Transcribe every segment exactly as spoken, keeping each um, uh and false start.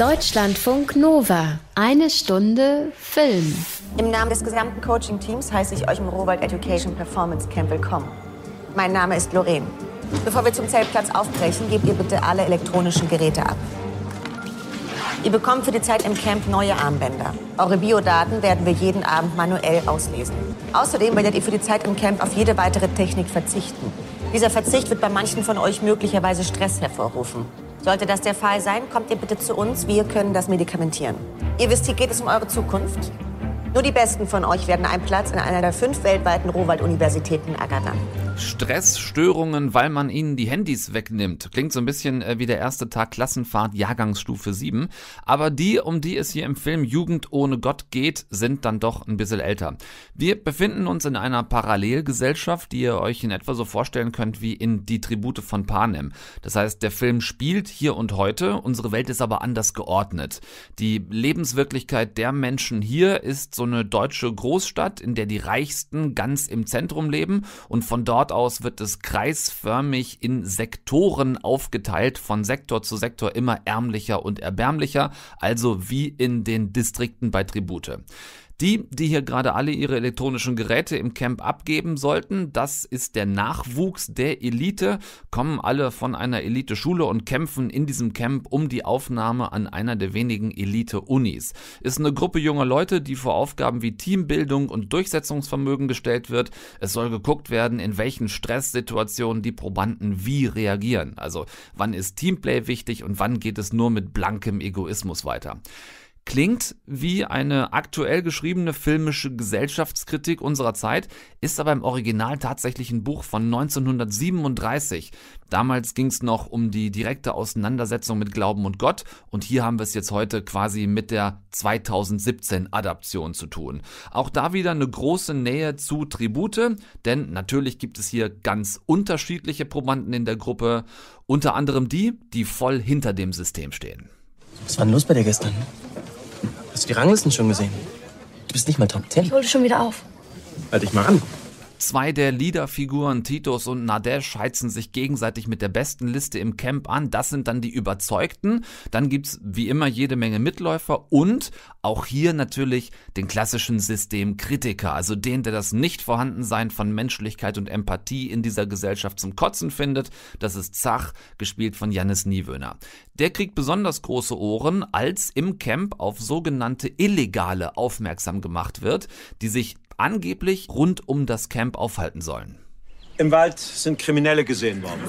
Deutschlandfunk Nova. Eine Stunde Film. Im Namen des gesamten Coaching-Teams heiße ich euch im Rowohlt Education Performance Camp willkommen. Mein Name ist Lorraine. Bevor wir zum Zeltplatz aufbrechen, gebt ihr bitte alle elektronischen Geräte ab. Ihr bekommt für die Zeit im Camp neue Armbänder. Eure Biodaten werden wir jeden Abend manuell auslesen. Außerdem werdet ihr für die Zeit im Camp auf jede weitere Technik verzichten. Dieser Verzicht wird bei manchen von euch möglicherweise Stress hervorrufen. Sollte das der Fall sein, kommt ihr bitte zu uns. Wir können das medikamentieren. Ihr wisst, hier geht es um eure Zukunft. Nur die Besten von euch werden einen Platz in einer der fünf weltweiten Rowohlt-Universitäten ergattern. Stressstörungen, weil man ihnen die Handys wegnimmt. Klingt so ein bisschen wie der erste Tag Klassenfahrt Jahrgangsstufe sieben. Aber die, um die es hier im Film Jugend ohne Gott geht, sind dann doch ein bisschen älter. Wir befinden uns in einer Parallelgesellschaft, die ihr euch in etwa so vorstellen könnt wie in Die Tribute von Panem. Das heißt, der Film spielt hier und heute, unsere Welt ist aber anders geordnet. Die Lebenswirklichkeit der Menschen hier ist so eine deutsche Großstadt, in der die Reichsten ganz im Zentrum leben und von dort aus wird es kreisförmig in Sektoren aufgeteilt, von Sektor zu Sektor immer ärmlicher und erbärmlicher, also wie in den Distrikten bei Tribute. Die, die hier gerade alle ihre elektronischen Geräte im Camp abgeben sollten, das ist der Nachwuchs der Elite, kommen alle von einer Elite-Schule und kämpfen in diesem Camp um die Aufnahme an einer der wenigen Elite-Unis. Ist eine Gruppe junger Leute, die vor Aufgaben wie Teambildung und Durchsetzungsvermögen gestellt wird. Es soll geguckt werden, in welchen Stresssituationen die Probanden wie reagieren. Also wann ist Teamplay wichtig und wann geht es nur mit blankem Egoismus weiter. Klingt wie eine aktuell geschriebene filmische Gesellschaftskritik unserer Zeit, ist aber im Original tatsächlich ein Buch von neunzehnhundertsiebenunddreißig. Damals ging es noch um die direkte Auseinandersetzung mit Glauben und Gott und hier haben wir es jetzt heute quasi mit der zweitausendsiebzehn Adaption zu tun. Auch da wieder eine große Nähe zu Tribute, denn natürlich gibt es hier ganz unterschiedliche Probanden in der Gruppe, unter anderem die, die voll hinter dem System stehen. Was war denn los bei dir gestern? Hast du die Ranglisten schon gesehen? Du bist nicht mal Top Ten. Ich hol dich schon wieder auf. Halt dich mal an. Zwei der Leaderfiguren, Titus und Nadesh, heizen sich gegenseitig mit der besten Liste im Camp an. Das sind dann die Überzeugten. Dann gibt's wie immer jede Menge Mitläufer und auch hier natürlich den klassischen Systemkritiker, also den, der das Nicht-Vorhandensein von Menschlichkeit und Empathie in dieser Gesellschaft zum Kotzen findet. Das ist Zach, gespielt von Jannis Niewöhner. Der kriegt besonders große Ohren, als im Camp auf sogenannte Illegale aufmerksam gemacht wird, die sich angeblich rund um das Camp aufhalten sollen. Im Wald sind Kriminelle gesehen worden.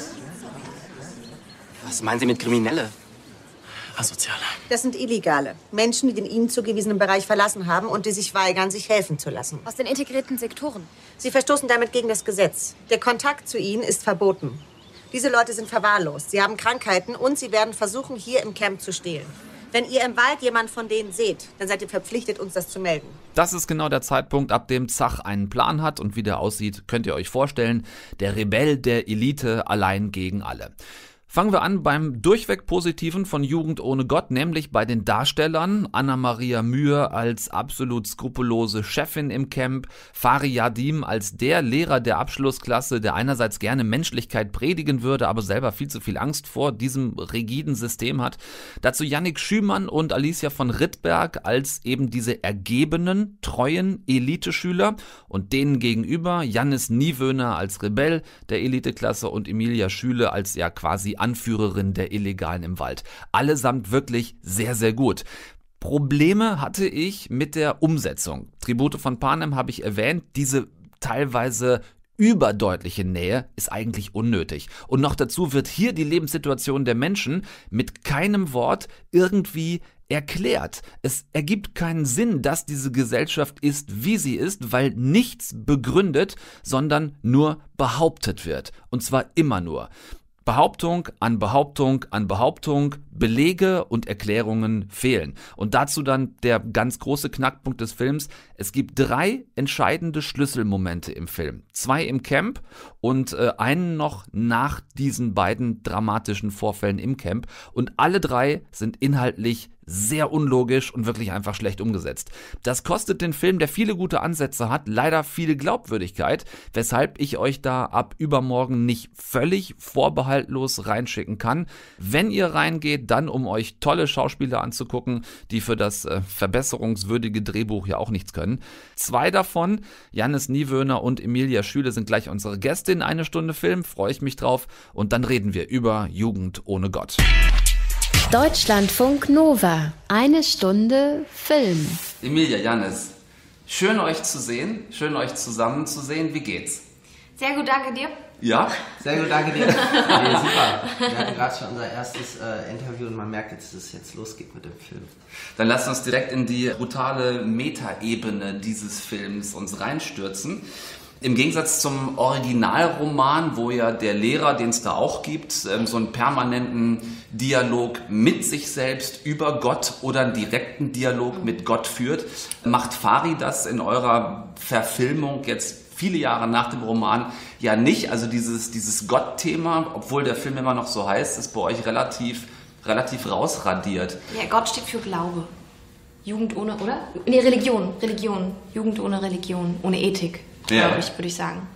Was meinen Sie mit Kriminelle? Asoziale. Das sind Illegale. Menschen, die den ihnen zugewiesenen Bereich verlassen haben und die sich weigern, sich helfen zu lassen. Aus den integrierten Sektoren. Sie verstoßen damit gegen das Gesetz. Der Kontakt zu ihnen ist verboten. Diese Leute sind verwahrlost. Sie haben Krankheiten und sie werden versuchen, hier im Camp zu stehlen. Wenn ihr im Wald jemanden von denen seht, dann seid ihr verpflichtet, uns das zu melden. Das ist genau der Zeitpunkt, ab dem Zach einen Plan hat und wie der aussieht, könnt ihr euch vorstellen. Der Rebell der Elite allein gegen alle. Fangen wir an beim durchweg Positiven von Jugend ohne Gott, nämlich bei den Darstellern. Anna-Maria Mühe als absolut skrupellose Chefin im Camp, Fari Yadim als der Lehrer der Abschlussklasse, der einerseits gerne Menschlichkeit predigen würde, aber selber viel zu viel Angst vor diesem rigiden System hat. Dazu Yannick Schümann und Alicia von Rittberg als eben diese ergebenen, treuen Eliteschüler und denen gegenüber Jannis Niewöhner als Rebell der Eliteklasse und Emilia Schüle als ja quasi Anführerin der Illegalen im Wald. Allesamt wirklich sehr, sehr gut. Probleme hatte ich mit der Umsetzung. Tribute von Panem habe ich erwähnt, diese teilweise überdeutliche Nähe ist eigentlich unnötig. Und noch dazu wird hier die Lebenssituation der Menschen mit keinem Wort irgendwie erklärt. Es ergibt keinen Sinn, dass diese Gesellschaft ist, wie sie ist, weil nichts begründet, sondern nur behauptet wird. Und zwar immer nur. Behauptung an Behauptung an Behauptung, Belege und Erklärungen fehlen. Und dazu dann der ganz große Knackpunkt des Films. Es gibt drei entscheidende Schlüsselmomente im Film. Zwei im Camp und äh, einen noch nach diesen beiden dramatischen Vorfällen im Camp. Und alle drei sind inhaltlich sehr unlogisch und wirklich einfach schlecht umgesetzt. Das kostet den Film, der viele gute Ansätze hat, leider viel Glaubwürdigkeit, weshalb ich euch da ab übermorgen nicht völlig vorbehaltlos reinschicken kann. Wenn ihr reingeht, dann um euch tolle Schauspieler anzugucken, die für das äh, verbesserungswürdige Drehbuch ja auch nichts können. Zwei davon, Jannis Niewöhner und Emilia Schüle, sind gleich unsere Gäste in Eine Stunde Film, freue ich mich drauf. Und dann reden wir über Jugend ohne Gott. Deutschlandfunk Nova. Eine Stunde Film. Emilia, Jannis, schön euch zu sehen, schön euch zusammen zu sehen. Wie geht's? Sehr gut, danke dir. Ja? Sehr gut, danke dir. Ja, super. Wir hatten gerade schon unser erstes äh, Interview und man merkt jetzt, dass es jetzt losgeht mit dem Film. Dann lasst uns direkt in die brutale Metaebene dieses Films uns reinstürzen. Im Gegensatz zum Originalroman, wo ja der Lehrer, den es da auch gibt, so einen permanenten Dialog mit sich selbst über Gott oder einen direkten Dialog mit Gott führt, macht Fari das in eurer Verfilmung jetzt viele Jahre nach dem Roman ja nicht. Also dieses, dieses Gott-Thema, obwohl der Film immer noch so heißt, ist bei euch relativ, relativ rausradiert. Ja, Gott steht für Glaube. Jugend ohne, oder? Nee, Religion. Religion. Jugend ohne Religion. Ohne Ethik. Ja. Glaube ich, würde ich sagen.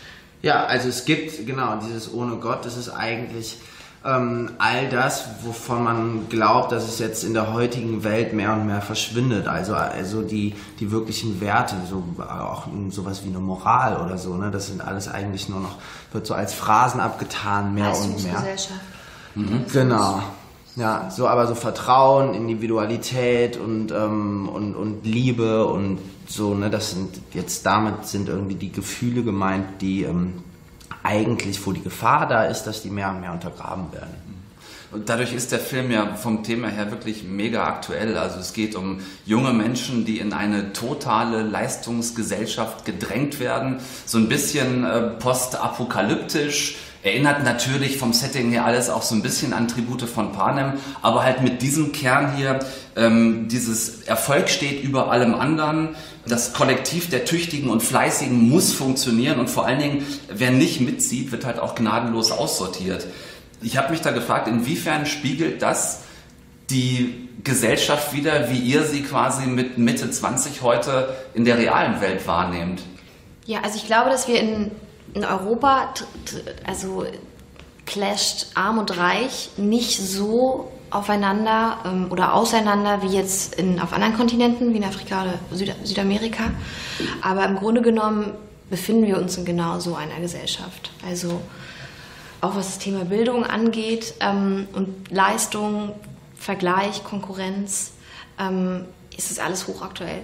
Ja, also es gibt, genau, dieses ohne Gott, das ist eigentlich ähm, all das, wovon man glaubt, dass es jetzt in der heutigen Welt mehr und mehr verschwindet. Also, also die, die wirklichen Werte, so, auch sowas wie eine Moral oder so, ne, das sind alles eigentlich nur noch, wird so als Phrasen abgetan, mehr und mehr. Leistungsgesellschaft. Mhm. Genau. Ja, so aber so Vertrauen, Individualität und, ähm, und, und Liebe und so, ne, das sind jetzt damit sind irgendwie die Gefühle gemeint, die ähm, eigentlich, wo die Gefahr da ist, dass die mehr und mehr untergraben werden. Und dadurch ist der Film ja vom Thema her wirklich mega aktuell. Also es geht um junge Menschen, die in eine totale Leistungsgesellschaft gedrängt werden. So ein bisschen äh, postapokalyptisch. Erinnert natürlich vom Setting her alles auch so ein bisschen an Tribute von Panem, aber halt mit diesem Kern hier, ähm, dieses Erfolg steht über allem anderen, das Kollektiv der Tüchtigen und Fleißigen muss funktionieren und vor allen Dingen, wer nicht mitzieht, wird halt auch gnadenlos aussortiert. Ich habe mich da gefragt, inwiefern spiegelt das die Gesellschaft wider, wie ihr sie quasi mit Mitte zwanzig heute in der realen Welt wahrnehmt? Ja, also ich glaube, dass wir in In Europa, also clasht Arm und Reich nicht so aufeinander ähm, oder auseinander wie jetzt in, auf anderen Kontinenten, wie in Afrika oder Süd Südamerika. Aber im Grunde genommen befinden wir uns in genau so einer Gesellschaft. Also auch was das Thema Bildung angeht ähm, und Leistung, Vergleich, Konkurrenz, ähm, ist es alles hochaktuell.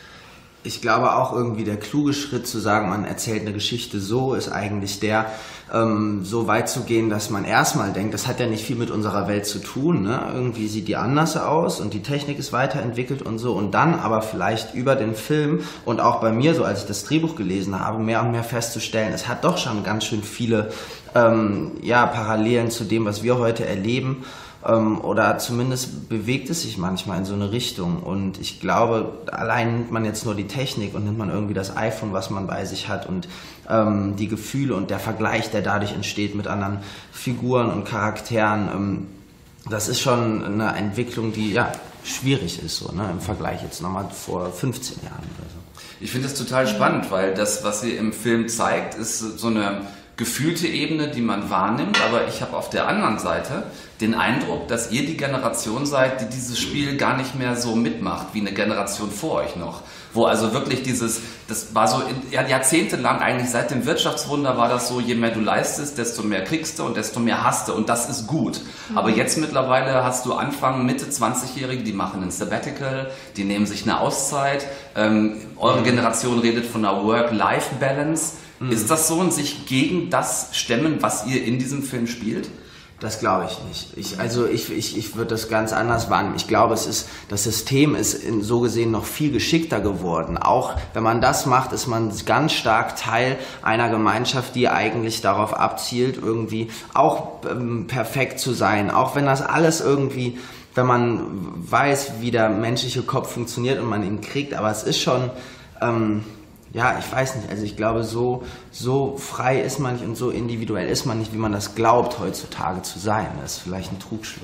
Ich glaube auch irgendwie der kluge Schritt zu sagen, man erzählt eine Geschichte so, ist eigentlich der, ähm, so weit zu gehen, dass man erstmal denkt, das hat ja nicht viel mit unserer Welt zu tun, ne? Irgendwie sieht die anders aus und die Technik ist weiterentwickelt und so und dann aber vielleicht über den Film und auch bei mir, so als ich das Drehbuch gelesen habe, mehr und mehr festzustellen, es hat doch schon ganz schön viele ähm, ja, Parallelen zu dem, was wir heute erleben. Oder zumindest bewegt es sich manchmal in so eine Richtung. Und ich glaube, allein nimmt man jetzt nur die Technik und nimmt man irgendwie das iPhone, was man bei sich hat und ähm, die Gefühle und der Vergleich, der dadurch entsteht mit anderen Figuren und Charakteren. Ähm, das ist schon eine Entwicklung, die ja schwierig ist, so, ne, im Vergleich jetzt nochmal vor fünfzehn Jahren oder so. Ich finde das total spannend, weil das, was sie im Film zeigt, ist so eine gefühlte Ebene, die man wahrnimmt, aber ich habe auf der anderen Seite den Eindruck, dass ihr die Generation seid, die dieses Spiel gar nicht mehr so mitmacht, wie eine Generation vor euch noch. Wo also wirklich dieses, das war so in, ja, jahrzehntelang eigentlich, seit dem Wirtschaftswunder war das so, je mehr du leistest, desto mehr kriegst du und desto mehr hast du und das ist gut. Mhm. Aber jetzt mittlerweile hast du Anfang, Mitte zwanzigjährige, die machen ein Sabbatical, die nehmen sich eine Auszeit. Ähm, eure Generation redet von einer Work-Life-Balance. Mhm. Ist das so ein sich gegen das stemmen, was ihr in diesem Film spielt? Das glaube ich nicht. Ich, also ich, ich, ich würde das ganz anders wahrnehmen. Ich glaube, es ist, das System ist in, so gesehen noch viel geschickter geworden. Auch wenn man das macht, ist man ganz stark Teil einer Gemeinschaft, die eigentlich darauf abzielt, irgendwie auch ähm, perfekt zu sein. Auch wenn das alles irgendwie, wenn man weiß, wie der menschliche Kopf funktioniert und man ihn kriegt. Aber es ist schon... Ähm, Ja, ich weiß nicht. Also ich glaube, so, so frei ist man nicht und so individuell ist man nicht, wie man das glaubt, heutzutage zu sein. Das ist vielleicht ein Trugschluss.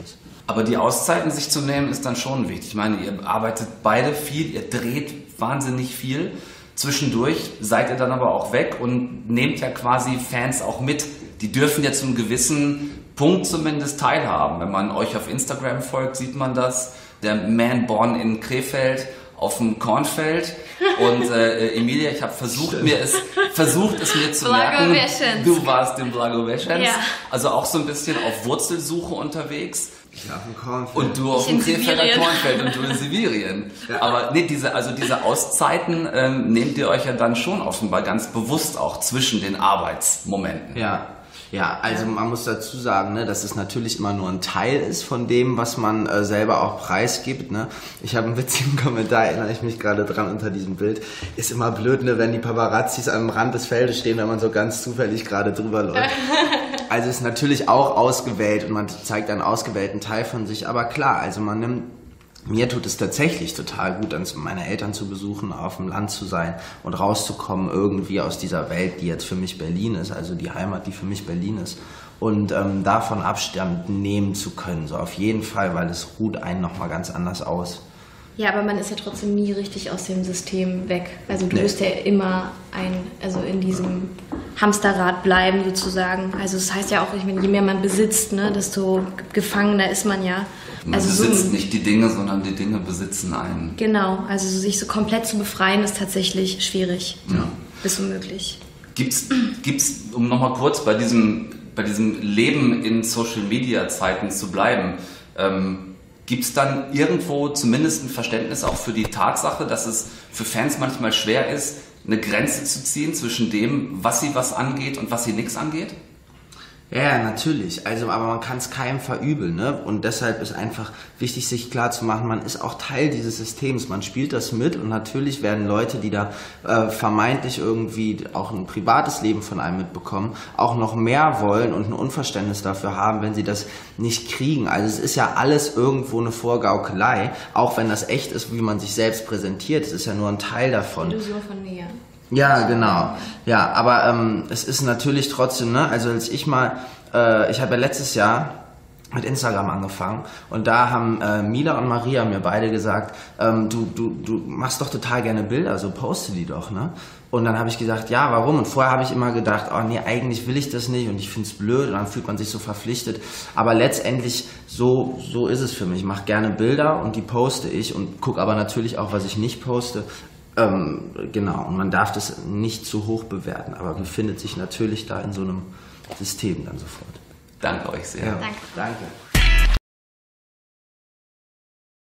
Aber die Auszeiten sich zu nehmen, ist dann schon wichtig. Ich meine, ihr arbeitet beide viel, ihr dreht wahnsinnig viel. Zwischendurch seid ihr dann aber auch weg und nehmt ja quasi Fans auch mit. Die dürfen ja zum gewissen Punkt zumindest teilhaben. Wenn man euch auf Instagram folgt, sieht man das. Der Man Born in Krefeld auf dem Kornfeld. Und äh, Emilia, ich habe versucht, mir es versucht es mir zu merken. Du warst in Blagoveschens. Ja. Also auch so ein bisschen auf Wurzelsuche unterwegs. Ich auf dem Kornfeld. Und du auf dem Krefelder Kornfeld und du in Sibirien. Ja. Aber nee, diese, also diese Auszeiten ähm, nehmt ihr euch ja dann schon offenbar ganz bewusst auch zwischen den Arbeitsmomenten. Ja. Ja, also man muss dazu sagen, ne, dass es natürlich immer nur ein Teil ist von dem, was man äh, selber auch preisgibt. Ne? Ich habe einen witzigen Kommentar, erinnere ich mich gerade dran unter diesem Bild. Ist immer blöd, ne, wenn die Paparazzis am Rand des Feldes stehen, wenn man so ganz zufällig gerade drüber läuft. Also es ist natürlich auch ausgewählt und man zeigt einen ausgewählten Teil von sich. Aber klar, also man nimmt... Mir tut es tatsächlich total gut, dann meine Eltern zu besuchen, auf dem Land zu sein und rauszukommen irgendwie aus dieser Welt, die jetzt für mich Berlin ist, also die Heimat, die für mich Berlin ist. Und ähm, davon Abstand nehmen zu können, so auf jeden Fall, weil es ruht einen nochmal ganz anders aus. Ja, aber man ist ja trotzdem nie richtig aus dem System weg. Also du Nee. wirst ja immer ein, also in diesem Hamsterrad bleiben sozusagen. Also das heißt ja auch, ich meine, je mehr man besitzt, ne, desto gefangener ist man ja. Man also besitzt so, nicht die Dinge, sondern die Dinge besitzen einen. Genau, also sich so komplett zu befreien ist tatsächlich schwierig. Ja. Bis unmöglich. Gibt's, gibt's, um nochmal kurz bei diesem, bei diesem Leben in Social-Media-Zeiten zu bleiben, ähm, gibt es dann irgendwo zumindest ein Verständnis auch für die Tatsache, dass es für Fans manchmal schwer ist, eine Grenze zu ziehen zwischen dem, was sie was angeht und was sie nichts angeht? Ja, natürlich. Also, aber man kann es keinem verübeln, ne? Und deshalb ist einfach wichtig, sich klar zu machen, man ist auch Teil dieses Systems. Man spielt das mit und natürlich werden Leute, die da äh, vermeintlich irgendwie auch ein privates Leben von einem mitbekommen, auch noch mehr wollen und ein Unverständnis dafür haben, wenn sie das nicht kriegen. Also es ist ja alles irgendwo eine Vorgaukelei, auch wenn das echt ist, wie man sich selbst präsentiert. Es ist ja nur ein Teil davon. Illusion von mir. Ja, genau. Ja, aber ähm, es ist natürlich trotzdem, ne, also als ich mal, äh, ich habe ja letztes Jahr mit Instagram angefangen und da haben äh, Mila und Maria mir beide gesagt, ähm, du, du, du machst doch total gerne Bilder, so poste die doch, ne? Und dann habe ich gesagt, ja, warum? Und vorher habe ich immer gedacht, oh nee, eigentlich will ich das nicht und ich finde es blöd und dann fühlt man sich so verpflichtet. Aber letztendlich, so, so ist es für mich. Ich mache gerne Bilder und die poste ich und gucke aber natürlich auch, was ich nicht poste. Ähm, genau, und man darf das nicht zu hoch bewerten, aber befindet sich natürlich da in so einem System dann sofort. Danke euch sehr. Ja, danke. Danke.